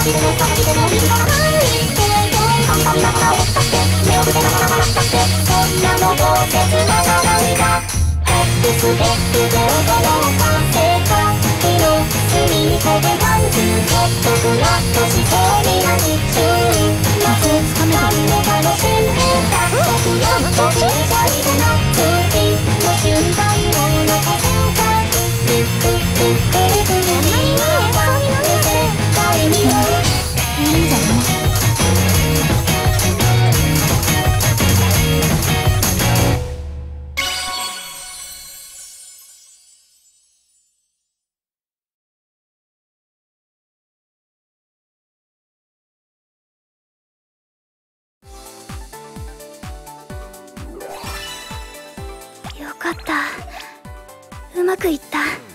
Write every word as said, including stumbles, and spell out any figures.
るのさきでもいいからないって簡単ながら起きたって目を伏せながら笑ったってそんなのどうせつまらないんだヘップステップで驚かせた気の隅っこでワンツーちょっとふわっとしそうになる瞬間つかめた楽しんでた僕やっと小さいでな次の瞬間を残そうかふっふっふっふっふっ見えた絶対にいいんじゃないよかった。うまくいった。